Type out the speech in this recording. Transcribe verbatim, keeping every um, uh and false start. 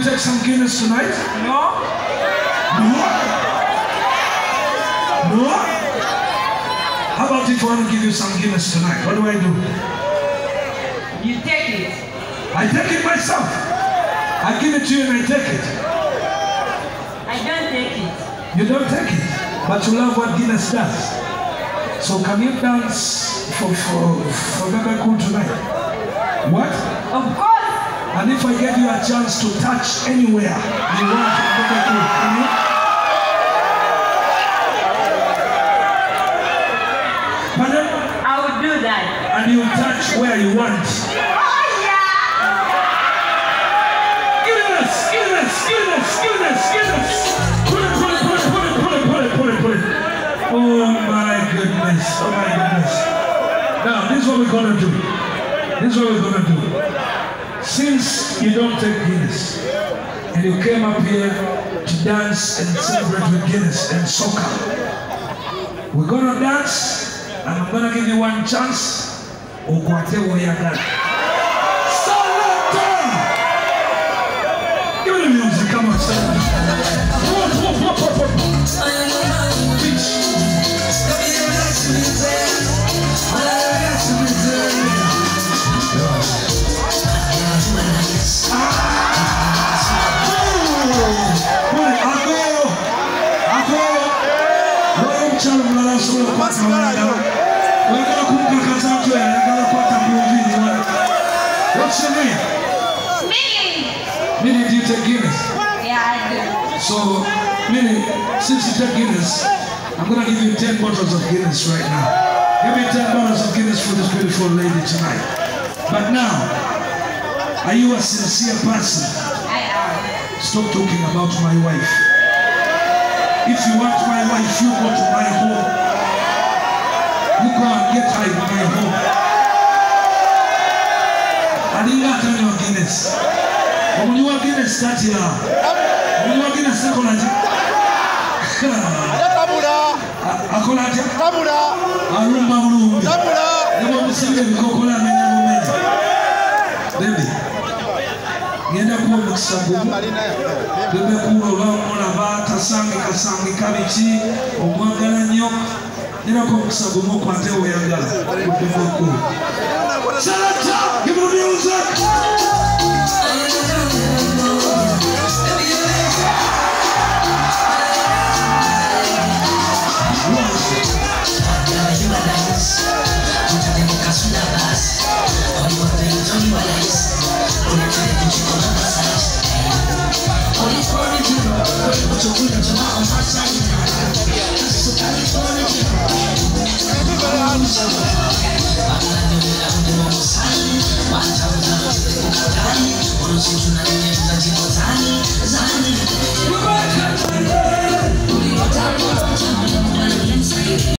you take some Guinness tonight? No. No? No? How about if I want to give you some Guinness tonight? What do I do? You take it. I take it myself. I give it to you and I take it. I don't take it. You don't take it, but you love what Guinness does. So can you dance for for for Bebe Cool tonight? What? Of course. And if I give you a chance to touch anywhere you want to Bebe Cool, can you? Pardon? I will do that. And you touch where you want. Oh yeah. Guinness, Guinness, Guinness, Guinness, Guinness. Put it, put it, put it, put it, put it, put it, put it, put it. Oh my goodness, oh my goodness. Now, this is what we're gonna do. This is what we're gonna do. Since you don't take Guinness, and you came up here to dance and celebrate with Guinness and soca, we're gonna dance, and I'm gonna give you one chance. Okwate woyaga. Give me the music, come on, son. What's your name? Minnie. Minnie, do you take Guinness? Yeah, I do. So, Minnie, since you take Guinness, I'm going to give you ten bottles of Guinness right now. Give me ten bottles of Guinness for this beautiful lady tonight. But now, are you a sincere person? I am. Stop talking about my wife. If you want my wife, you go to my home. You go and get her in my home. I didn't want to know Guinness. When you want Guinness, start here. When you want Guinness, second at it. Akola je. Tabula. Arumba urumbi. Tabula. Nebo musenge bikokola menya mumenya. Baby. Ngenda kuwa mukisago. Bebe kuwa ola bata sangi kasangi kabichi omwagala nnyo. Ngenda kuwa mukisago mukwate oyagala. Bebe kuwa. Selector, give me the music. Police